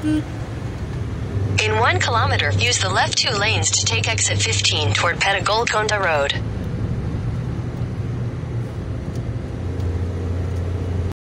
In 1 kilometer, use the left 2 lanes to take exit 15 toward Pettigolconda Road.